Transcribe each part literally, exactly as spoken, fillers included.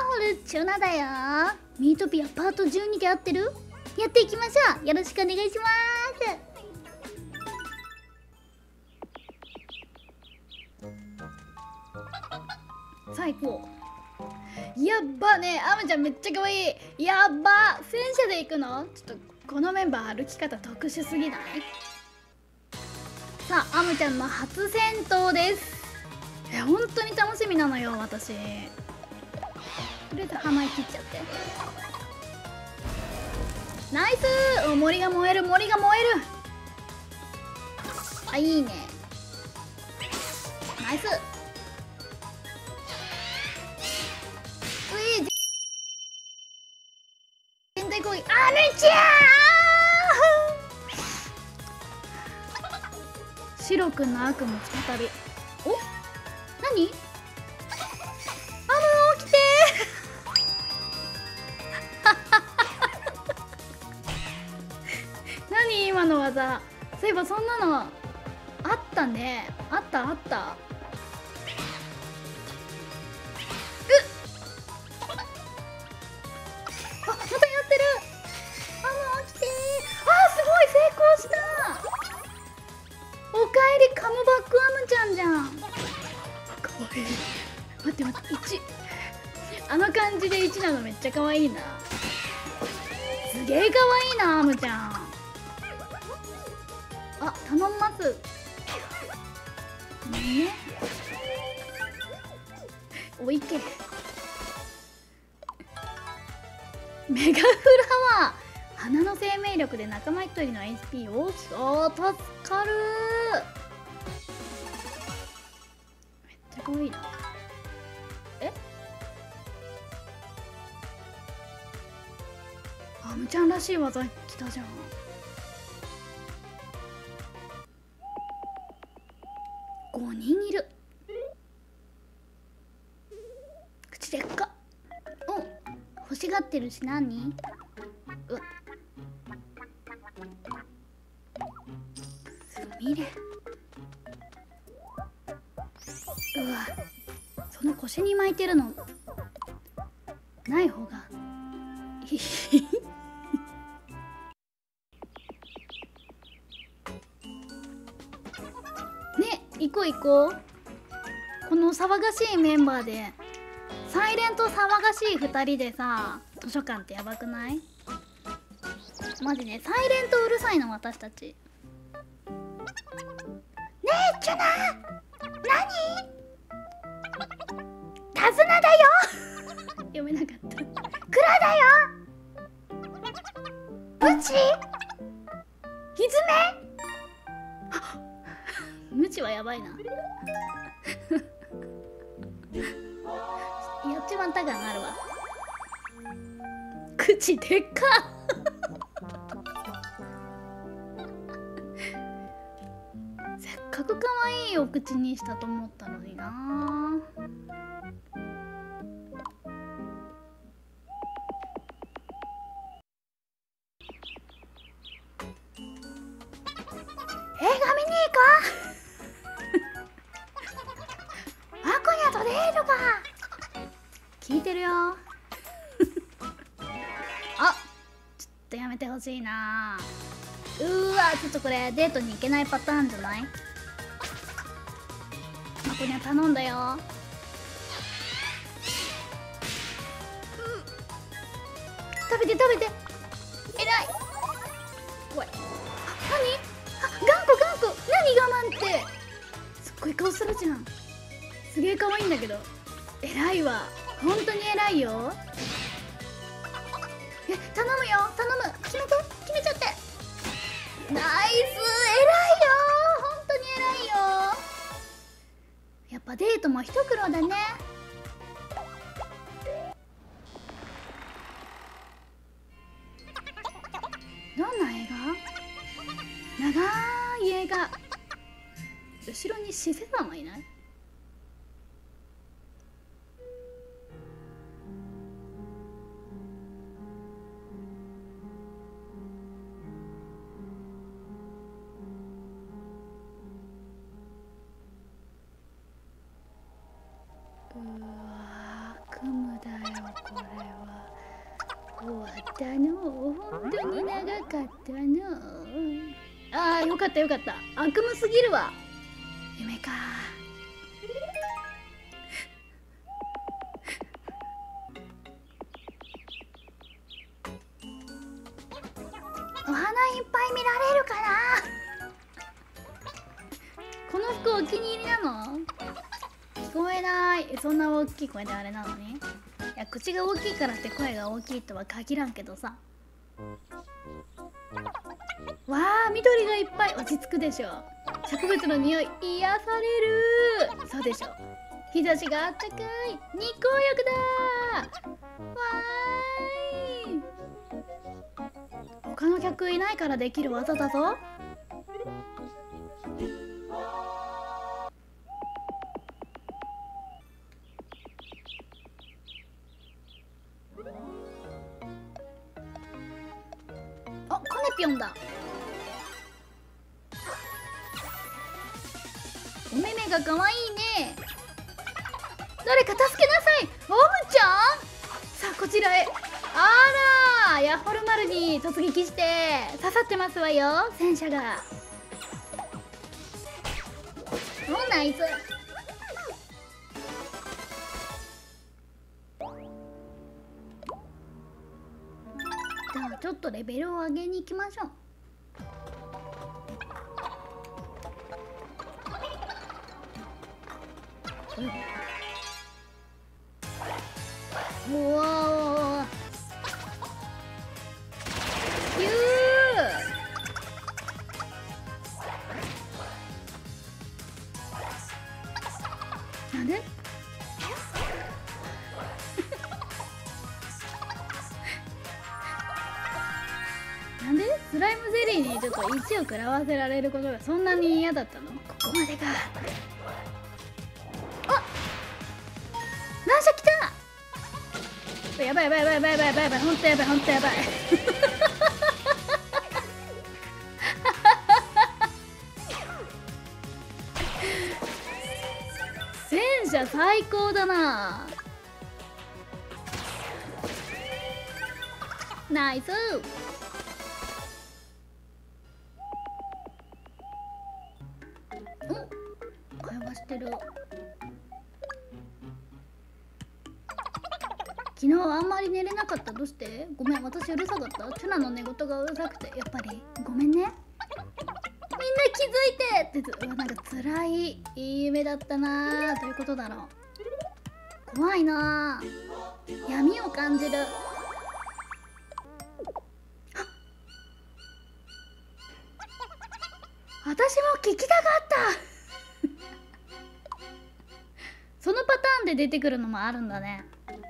ホルチュナだよ。ミートピアパートじゅうにで合ってる？やっていきましょう。よろしくお願いします。最高。やっばね、アムちゃんめっちゃ可愛い。やっば、戦車で行くの？ちょっとこのメンバー歩き方特殊すぎない？さあ、アムちゃんの初戦闘です。え、本当に楽しみなのよ、私。とりあえずハマりきっちゃって。ナイスー。森が燃える、森が燃える。あ、いいね。ナイス。うい、全体攻撃。あるちゃー。白くんの悪も再び。お、何？アム起きてー。何今の技。そういえばそんなのあったね。あったあった。カムバックアムちゃんじゃん。かわいい。待って待って、いち。あの感じでいちなのめっちゃかわいいな。すげえかわいいな、アムちゃん。あ、頼みます。ね。おいけ。メガフラワー。花の生命力で仲間一人の エイチピー を、あー、助かるー。かわいいな。え、アムちゃんらしい技来たじゃん。ごにんいる。口でっか。お、欲しがってるし。何？うわ、すみれ。うわ、その腰に巻いてるのない方がいい。ね、行こう行こう。この騒がしいメンバーでサイレント騒がしいふたりでさ、図書館ってやばくない？マジね、サイレントうるさいの私たち。ねえチュナ、何？手綱だよ。読めなかった。クラだよ。ムチ？ひずめ？ムチはやばいな。やっちまった感あるわ。口でっか。せっかく可愛いお口にしたと思ったのにな。映画見に行こう。アコニャとレールが聞いてるよ。あ、ちょっとやめてほしいな。うーわ、ちょっとこれデートに行けないパターンじゃない？アコニャ頼んだよ。うん、食べて食べて。えらい。怖い。何？頑固頑固。何我慢って。すっごい顔するじゃん。すげえ可愛いんだけど。偉いわ。本当に偉いよ。え、頼むよ頼む。決めて決めちゃって。ナイス。偉いよ。本当に偉いよ。やっぱデートも一苦労だね。どんな映画？長い映画。後ろにシセさんはいない？うわー、悪夢だよこれは終わったの。本当に長かったの。ああ、よかったよかった。悪夢すぎるわ。夢か。お花いっぱい見られるかな。この服お気に入りなの？聞こえない。そんな大きい声であれなのに。いや、口が大きいからって声が大きいとは限らんけどさ。わあ、緑がいっぱい。落ち着くでしょ。植物の匂い癒される。そうでしょ。日差しがあったかい。日光浴だ。わーい。他の客いないからできる技だぞ。あ、カネピョンだ。お目目が可愛いね。誰か助けなさい。オムちゃん。さあこちらへ。あら、ヤッホルマルに突撃して刺さってますわよ、戦車が。お、ナイス。じゃあちょっとレベルを上げに行きましょう。うん、うわー、ヒュー。なんでなんでスライムゼリーにちょっといちを食らわせられることがそんなに嫌だったの？ここまでか。あ、乱射来た。やばいやばいやばいやばいやばいやばいやばい、ほんとやばいほんとやばい戦車最高だな。ナイス。お、会話してる。昨日あんまり寝れなかった。どうして？ごめん、私うるさかった。チュナの寝言がうるさくて、やっぱりごめんね。みんな気づいてって、うわ、なんか辛いいい夢だったなー。どういうことだろう。怖いなー。闇を感じる。私も聞きたかったそのパターンで出てくるのもあるんだね。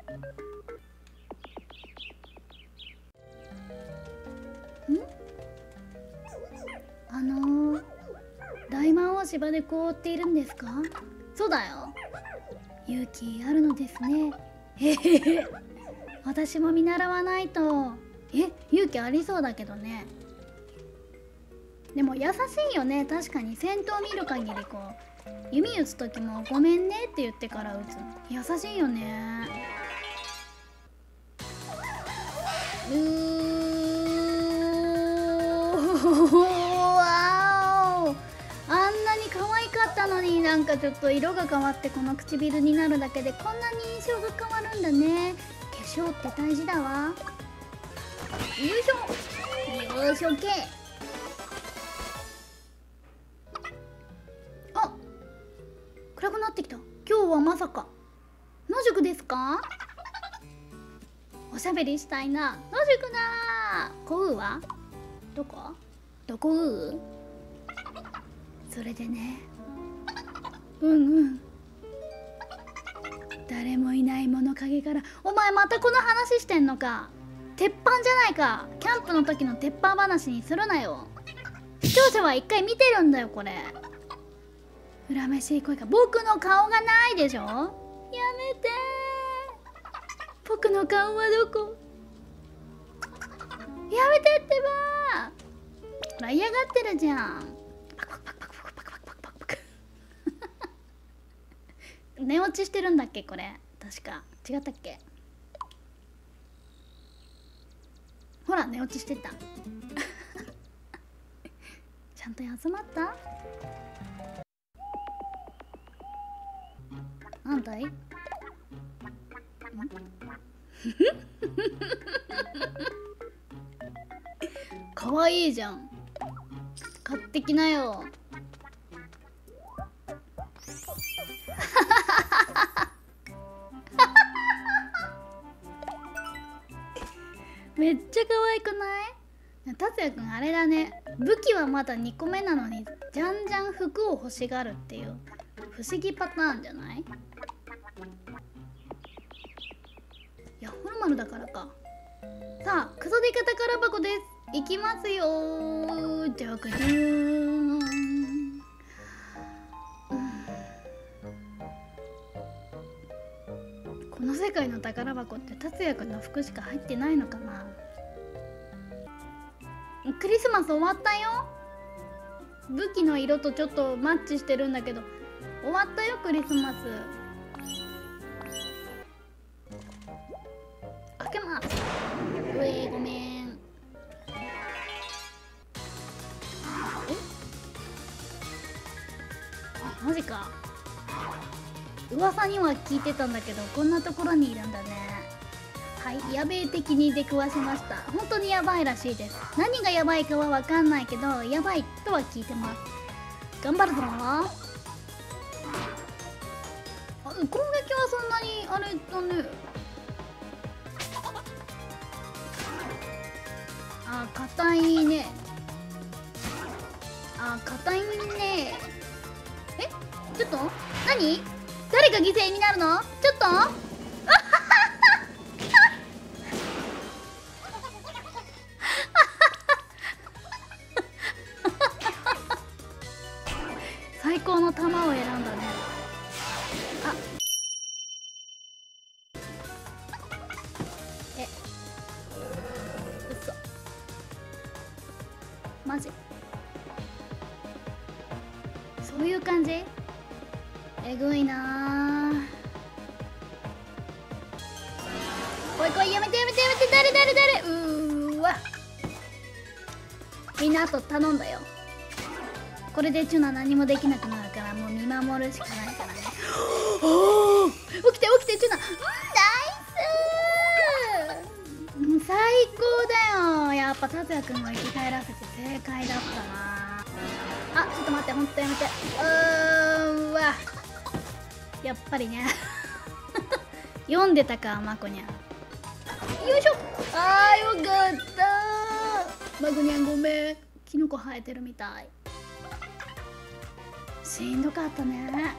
ん？あのー、大魔王芝で凍っているんですか？そうだよ。勇気あるのですね。へへへ。私も見習わないと。え、勇気ありそうだけどね。でも優しいよね。確かに戦闘見る限りこう弓打つ時もごめんねって言ってから打つ。優しいよね。うーわお、あんなに可愛かったのに、なんかちょっと色が変わってこの唇になるだけでこんなに印象が変わるんだね。化粧って大事だわ。よいしょよいしょけ。あ、暗くなってきた。今日はまさか野宿ですか？おしゃべりしたいな。野宿だー。コウはどこ？どこう？それでね、うんうん、誰もいない物陰から。お前またこの話してんのか。鉄板じゃないか。キャンプの時の鉄板話にするなよ。視聴者は一回見てるんだよこれ。恨めしい声が。僕の顔がないでしょ。やめてー。僕の顔はどこ？やめてってばー。ほら嫌がってるじゃん。寝落ちしてるんだっけこれ。確か違ったっけ。 ほら寝落ちしてたちゃんと休まった？なんだい？かわいいじゃん。買ってきなよ。めっちゃ可愛くない？達也くんあれだね。武器はまだにこめなのにじゃんじゃん服を欲しがるっていう不思議パターンじゃない？いやホルマルだからか。さあクソデカ宝箱です。いきますよー。じゃくじゅーん。この世界の宝箱って達也くんの服しか入ってないのかな。クリスマス終わったよ。武器の色とちょっとマッチしてるんだけど終わったよクリスマス。開けます。うえー、ごめん。えマジか。噂には聞いてたんだけどこんなところにいるんだね。はい、やべえ敵に出くわしました。本当にやばいらしいです。何がやばいかは分かんないけどやばいとは聞いてます。頑張るぞ。あ攻撃はそんなにあれだね。あ硬いね。あ硬いね。えちょっと何？誰が犠牲になるの？ちょっと最高の弾を選んだね。あえ嘘マジそういう感じ？えぐいなー。おいこいやめてやめてやめて。誰誰誰。うーわみんなあと頼んだよ。これでチュナ何もできなくなるからもう見守るしかないからね。おお起きて起きてチュナ。うんナイスー。最高だよ。やっぱ達也くんを生き返らせて正解だったな。あちょっと待ってほんとやめて。うーわやっぱりね読んでたかまこにゃん。よいしょ。あーよかったまこにゃんごめん。キノコ生えてるみたい。しんどかったね。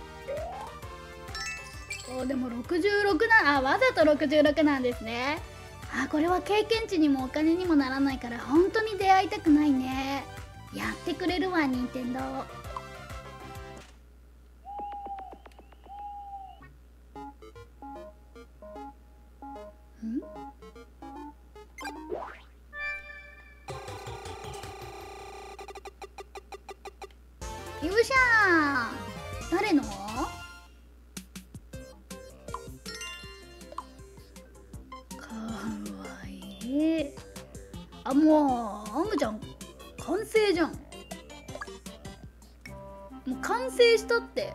おでもろくじゅうろくなあわざとろくじゅうろくなんですね。あこれは経験値にもお金にもならないから本当に出会いたくないね。やってくれるわ任天堂。んよっしゃー。誰の？かわいい。あもうアムちゃん完成じゃん。もう完成したって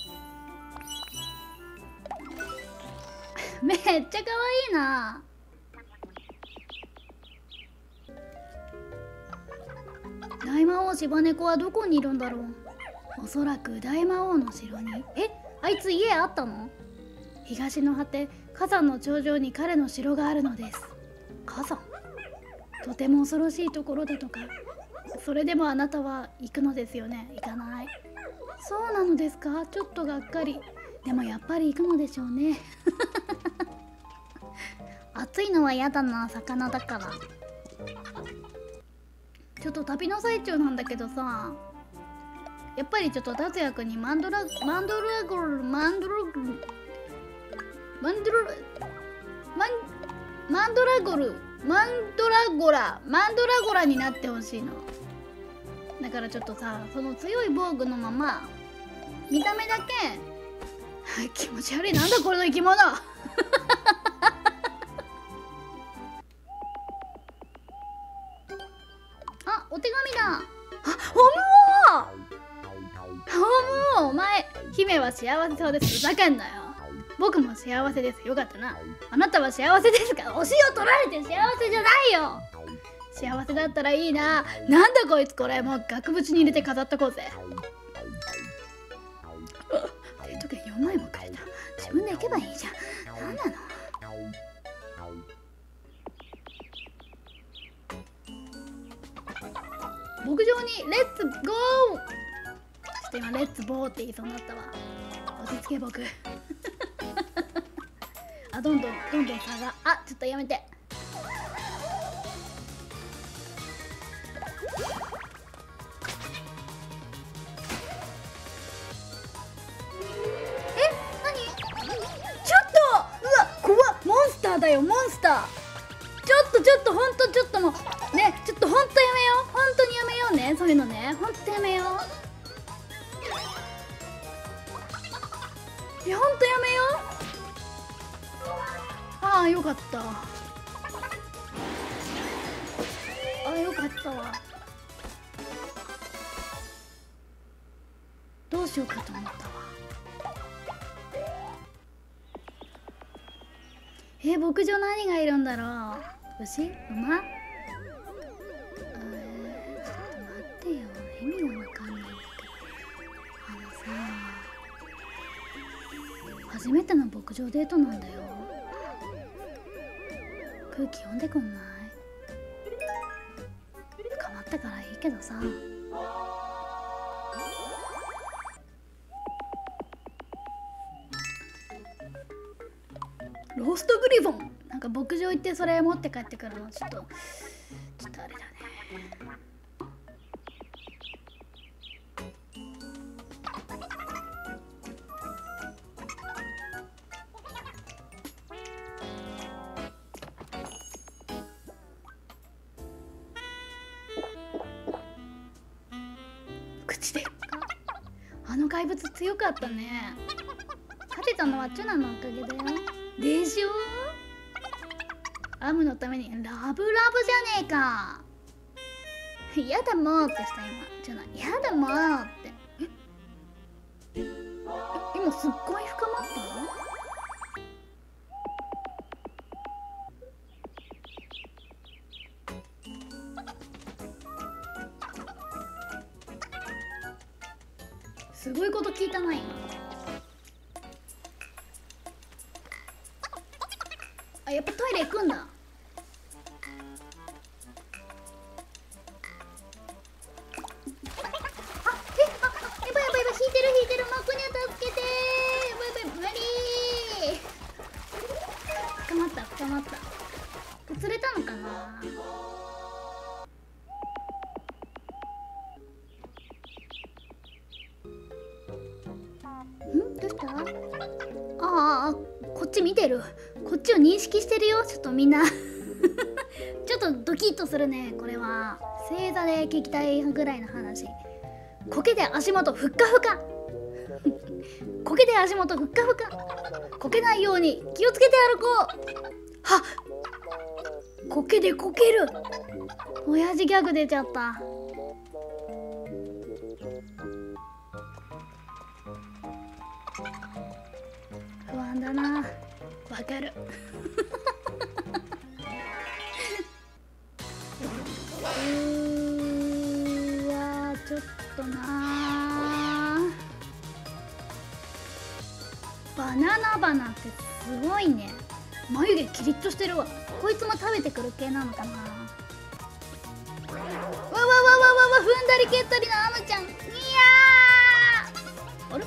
めっちゃかわいいな。大魔王柴猫はどこにいるんだろう。おそらく大魔王の城に。えあいつ家あったの？東の果て火山の頂上に彼の城があるのです。火山とても恐ろしいところだとか。それでもあなたは行くのですよね？行かない。そうなのですか？ちょっとがっかり。でもやっぱり行くのでしょうね暑いのは嫌だな。魚だから。ちょっと旅の最中なんだけどさ、やっぱりちょっと達也くんにマンドラマンドラゴルマンドラゴルマンドラマンマンドラゴルマンドラゴラマンドラゴラになってほしいの。だからちょっとさその強い防具のまま見た目だけ気持ち悪い。なんだこれの生き物姫は幸せそうです。ふざけんなよ。僕も幸せです。よかったな。あなたは幸せですか？お塩取られて幸せじゃないよ。幸せだったらいいな。なんだこいつ、これもう額縁に入れて飾っとこうぜ。デート券よんまいもくれた。自分で行けばいいじゃん。なんなの？牧場にレッツゴー。ちょっと今レッツボーって言いそうになったわ。落ち着け僕。あ、どんどんどんどん差が。あ、ちょっとやめて。え、何？ちょっと、うわ、怖っ、モンスターだよ、モンスター。ちょっとちょっと、ほんとちょっともうね、ちょっとほんとやめよう。ほんとにやめようね、そういうのね。ほんとやめよう。いや、ほんとやめよう。ああ、よかった。ああ、よかったわ。どうしようかと思ったわ。えー、牧場何がいるんだろう。牛？馬？えー、ちょっと待ってよ。意味がわかんないんだけど。あのさ、初めての牧場デートなんだよ。空気読んでくんない？深まったからいいけどさ。ローストグリボン、なんか牧場行ってそれ持って帰ってくるのちょっとちょっとあれだね。口でっか。あの怪物強かったね。勝てたのはチュナのおかげだよ。でしょ？アムのためにラブラブじゃねえか。やだもうってした今。チュナ、やだもうって。え？え、今すっごい深まった？すごいこと聞いたな今。あ、やっぱトイレ行くんだ。あ、え、あ、やばいやばいやばい、引いてる引いてる、マクニャ助けてー。やばいやばい、無理ー。捕まった捕まった。釣れたのかな。ん？どうした？ああ、こっち見てる。こっちを認識してるよ。ちょっとみんなちょっとドキッとするね。これは星座で聞きたいぐらいの話。苔で足元ふっかふか苔で足元ふっかふか。こけないように気をつけて歩こう。はっ、苔でこける。親父ギャグ出ちゃった。不安だな。わかるうーわ、ちょっとな。バナナバナってすごいね。眉毛キリッとしてるわ。こいつも食べてくる系なのかな。わわわわわわわ、踏んだり蹴ったりなアムちゃん。いやー、あれ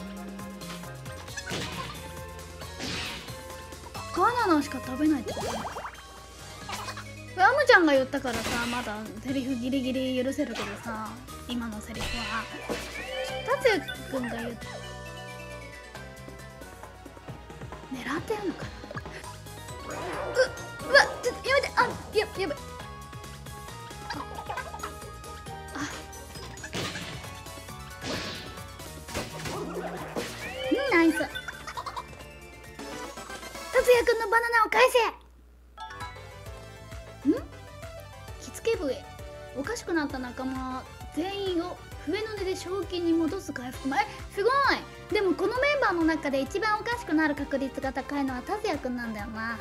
バナナしか食べないってこと？アムちゃんが言ったからさ、まだセリフギリギリ許せるけどさ、今のセリフは達也くんが言う狙ってるのかな。ううわ、ちょっとやめて。あ、ややばい。ああ、うん、ナイス。達也くんのバナナを返せ。ん？着付け笛。おかしくなった仲間全員を笛の音で正気に戻す回復前。すごい。 でもこのメンバーの中で一番おかしくなる確率が高いのは達也くんなんだよな。ん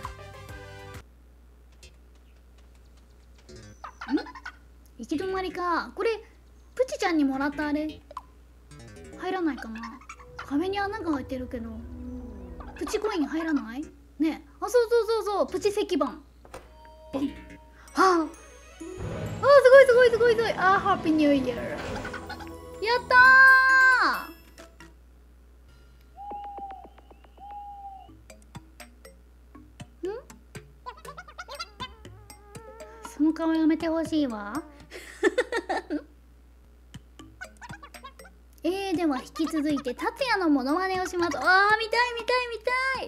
行き止まりか。これプチちゃんにもらったあれ入らないかな。壁に穴が開いてるけどプチコイン入らないね。あ、そうそうそうそう、プチ石板。ボン。はあ、あー、すごいすごいすごいすごい。あー、ハッピーニューイヤー。やったー。んその顔やめてほしいわ。えー、では引き続いて達也のモノマネをします。あー、見たい見たい見たい。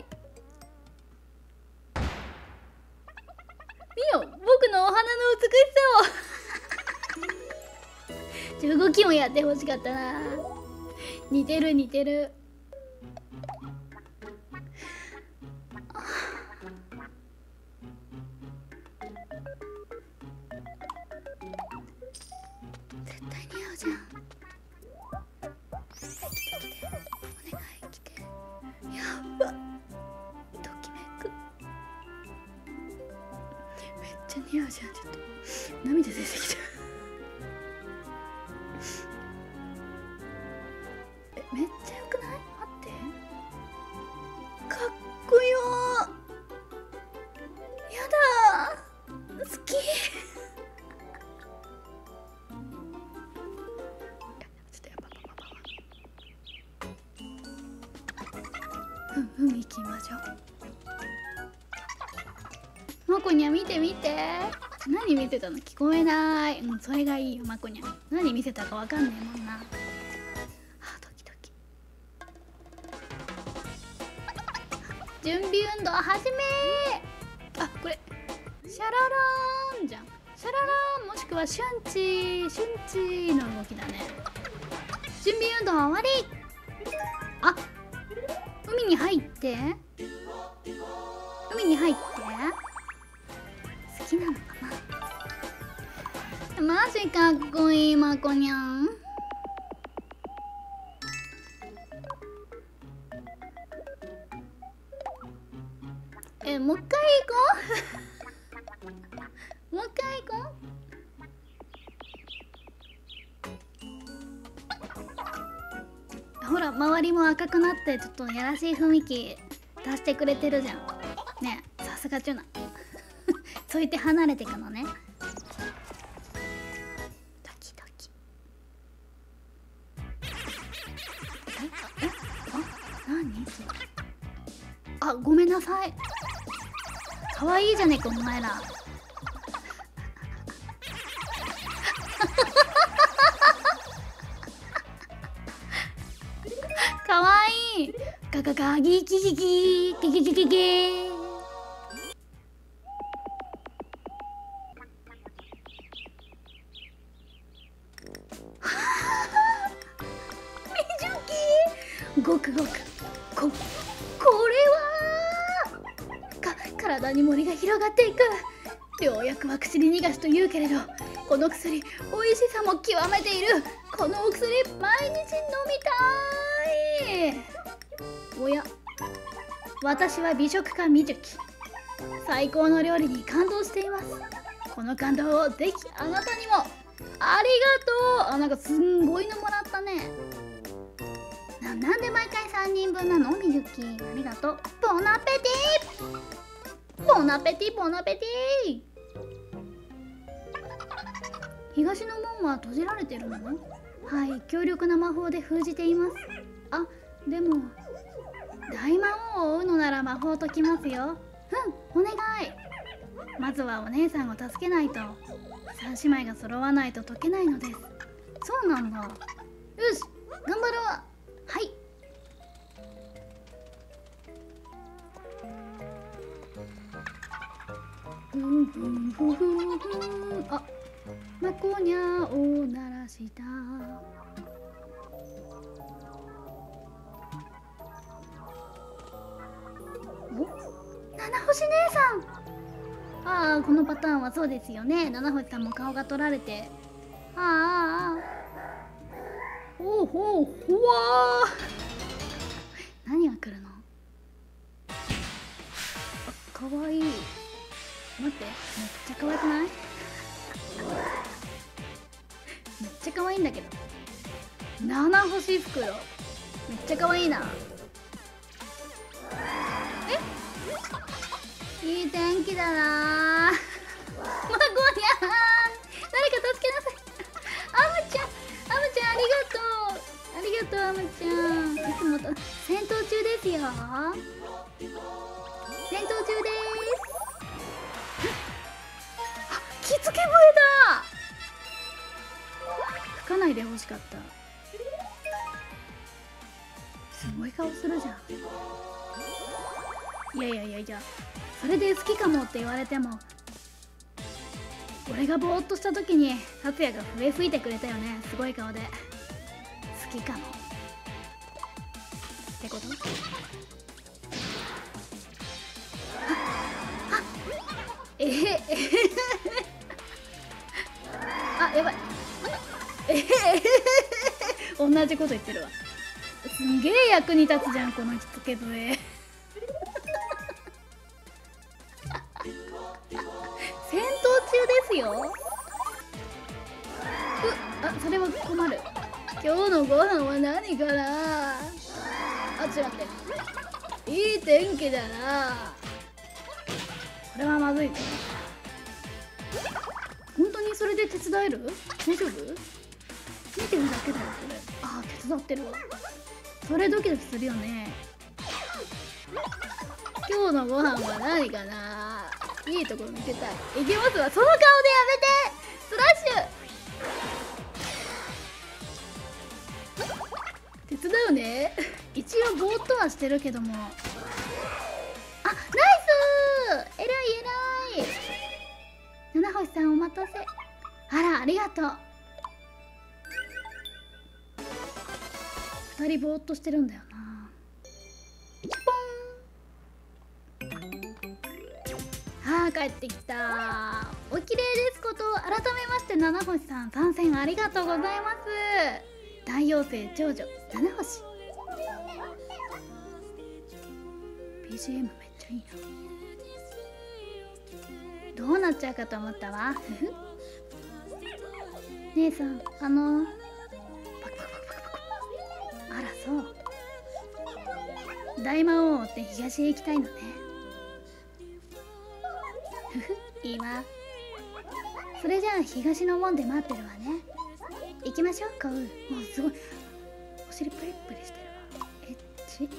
見よ、僕のお花の美しさを。動きもやってほしかったな。似てる似てる。絶対似合うじゃん。似合うじゃん。ちょっと涙出てきた。え、めっちゃよくない？待って、かっこよー。やだー、好き。ちょっとやっぱパパパうんうん、行きましょう。まこにゃん見て見て。何見せたの？聞こえない。うん、それがいいよ、まこにゃん。何見せたかわかんねえもんな。あ、ドキドキ。準備運動始めー。あ、これシャララーンじゃん。シャララーンもしくはシュンチー、シュンチーの動きだね。準備運動終わり。あ、海に入って海に入って好きなのかな。マジかっこいい、まこにゃん。え、もう一回行こう。もう一回行こう。ほら、周りも赤くなってちょっとやらしい雰囲気出してくれてるじゃんね。え、さすがチュナ。そう言って離れてくのね。ドキドキ。ええ、あ、何それ。あ、ごめんなさい。かわいいじゃねえかお前ら。かわいい。ガガガギギギギギギギギギ。ごくごくここれはか体に森が広がっていく。良薬は口に逃がしと言うけれど、この薬美味しさも極めている。このお薬毎日飲みたい。おや、私は美食家みじゅき。最高の料理に感動しています。この感動をぜひあなたにも。ありがとう。あ、なんかすんごいのもらったね。な, なんで毎回さんにんぶんなの？みじゅき、ありがとう。ボナペティボナペティボナペティ。東の門は閉じられてるの？はい、強力な魔法で封じています。あ、でも大魔王を追うのなら魔法を解きますよ。うん、お願い。まずはお姉さんを助けないと。三姉妹が揃わないと解けないのです。そうなんだ。よし、頑張るわ。はい。ふんふんふんふんふん。あ、まこにゃを鳴らした。お、七星姉さん。ああ、このパターンはそうですよね。七星さんも顔が取られて。ああああ。ほうほうほわー。 何が来るの？あ、かわいい。待って、めっちゃ可愛くない？めっちゃ可愛いんだけど。なな星袋、めっちゃ可愛いな。え、いい天気だなー。まこにゃーん、誰か助けなさい。アムちゃん、アムちゃん、ありがとう。ありがとう、アムちゃん。いつもと戦闘中ですよ。戦闘中です。あ、着付け笛だ。吹かないでほしかった。すごい顔するじゃん。いやいやいやいや、それで好きかもって言われても、俺がぼーっとした時に達也が笛吹いてくれたよね。すごい顔で好きかもってこと？ああ、えへえへあ、やばい。えへえへ同じこと言ってるわ。すんげえ役に立つじゃん、この着付け笛。戦闘中ですよ。う、あ、それは困る。今日のご飯は何かな。あ、ちょっと待って、いい天気だな。これはまずいぞ。本当にそれで手伝える？大丈夫？見てるだけだよこれ。あ、手伝ってるわ。それドキドキするよね。今日のご飯は何かな。いいところ見せたい。いきますわ。その顔でやめて。スラッシュ手伝うね。一応ぼーっとはしてるけども。あ、ナイスー。えらいえらい。七星さんお待たせ。あら、ありがとう。二人ぼーっとしてるんだよな。チポン。あー、帰ってきた。お綺麗ですこと。改めまして七星さん参戦ありがとうございます。大妖精長女七星。 ビージーエム めっちゃいいな。どうなっちゃうかと思ったわ。姉さん、あのパクパクパクパク。あら、そう。大魔王を追って東へ行きたいのね。ふふ、いいわ。それじゃあ東の門で待ってるわね。行きましょう、カウ。もうすごいお尻プリップリしてるわ。エッチ。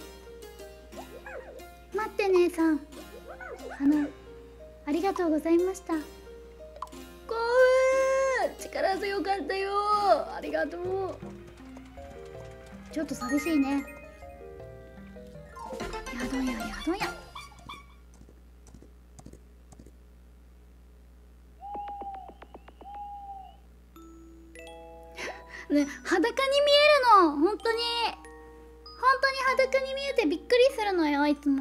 待って姉さん、あのありがとうございました。カウ、力強かったよ。ありがとう。ちょっと寂しいね。宿や宿や。ね、裸に見えるの。本当に本当に裸に見えてびっくりするのよ、いつも。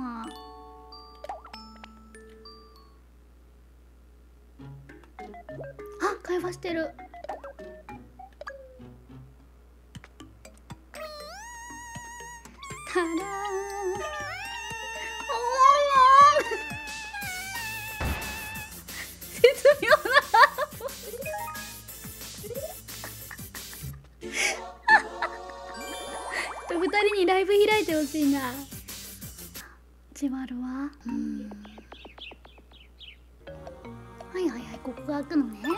あ、会話してる。たらーん、おー絶妙な二人にライブ開いてほしいな。じわるわ。うん、はいはいはい、ここが開くのね。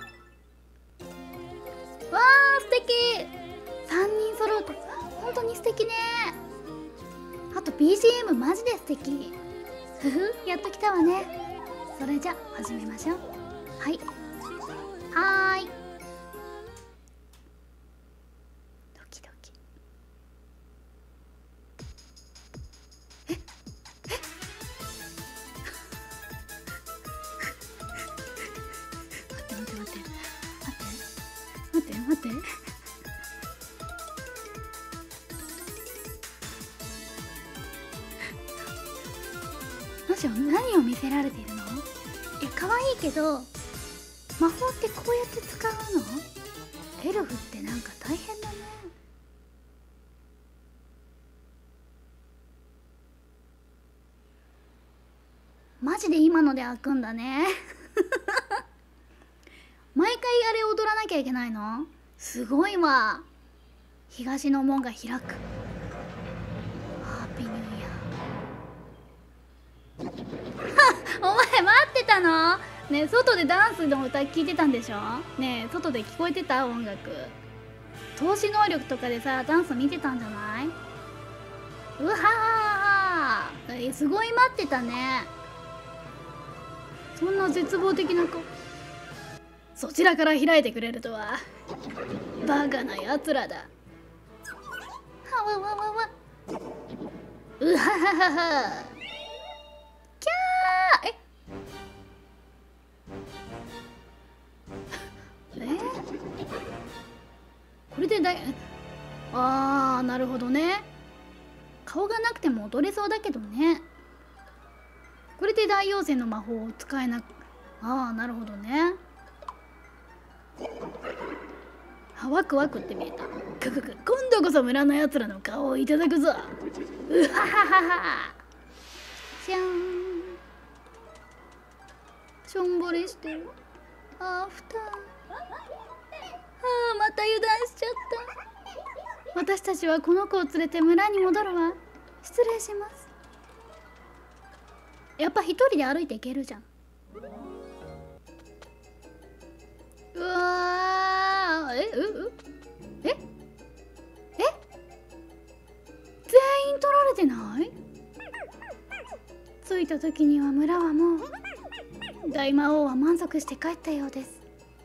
わー、素敵。さんにん揃うと本当に素敵ね。あと ビージーエム マジで素敵。ふふ、やっと来たわね。それじゃ始めましょう。はい、はーい。ドキドキ。ええ待って待って待って待って待って待って。マジ何を見せられているの？いや、可愛いけど魔法ってこうやって使うの？エルフってなんか大変だね。 マジで今ので開くんだね毎回あれ踊らなきゃいけないの？すごいわ。東の門が開く。ハッピーニューイヤーお前待ってたの？ねえ、外でダンスの歌聞いてたんでしょ？ねえ、外で聞こえてた？音楽透視能力とかでさ、ダンス見てたんじゃない？うわはー、すごい待ってたね。そんな絶望的な子、そちらから開いてくれるとは。バカなやつらだ。はわわわわ。うはははは。キャー。ええこれでだい、あー、なるほどね。顔がなくても踊れそうだけどね。これで大妖精の魔法を使えなく、ああ、なるほどね。あ、ワクワクって見えた。くくく、今度こそ村のやつらの顔をいただくぞ。うはははは。じゃん。しょんぼりしてる。アフター。ああ、また油断しちゃった。私たちはこの子を連れて村に戻るわ。失礼します。やっぱ一人で歩いていけるじゃん。うわー、えうえええ全員取られてない？着いた時には村はもう、大魔王は満足して帰ったようです。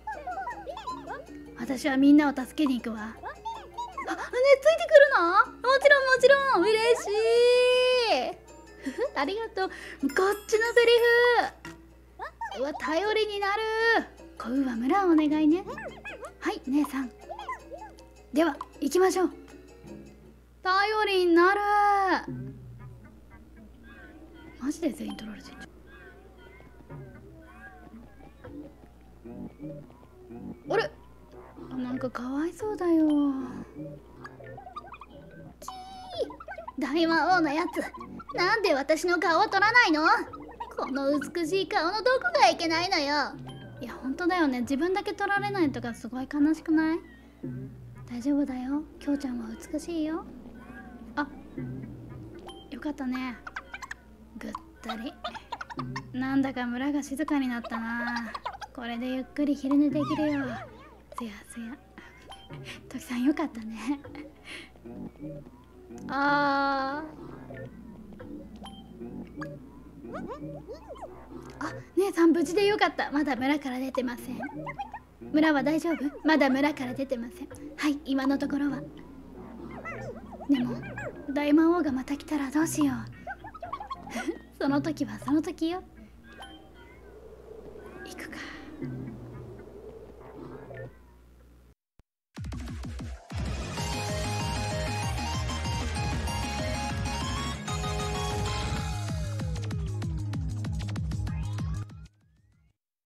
私はみんなを助けに行くわ。あ、ね、ついてくるの？もちろんもちろん、嬉しいありがとう。こっちのセリフ。うわ、頼りになる。こうは村をお願いね。はい、姉さん。では、行きましょう。頼りになる。マジで全員取られてんじゃん。あれ？なんかかわいそうだよ。大魔王のやつ、なんで私の顔を取らないの？この美しい顔のどこがいけないのよ。いや、本当だよね。自分だけ取られないとかすごい悲しくない？大丈夫だよ。きょうちゃんは美しいよ。あ、よかったね。ぐったり。なんだか村が静かになったな。これでゆっくり昼寝できるよ。せやせや。ときさんよかったね。ああ、姉さん無事でよかった。まだ村から出てません。村は大丈夫？まだ村から出てません。はい、今のところは。でも大魔王がまた来たらどうしようその時はその時よ。行くか。